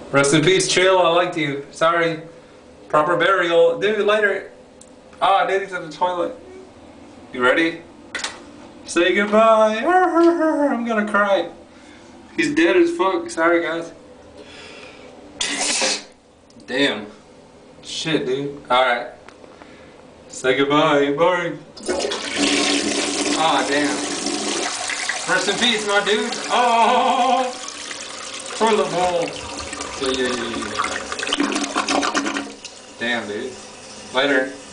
Rest in peace, chill. I liked you. Sorry. Proper burial. Dude, later. Ah, Daddy's at the toilet. You ready? Say goodbye. I'm gonna cry. He's dead as fuck. Sorry, guys. Damn. Shit, dude. Alright. Say goodbye. Bye. Ah, damn. Rest in peace, my dude. Oh! Toilet bowl. Yeah. Damn, dude. Later.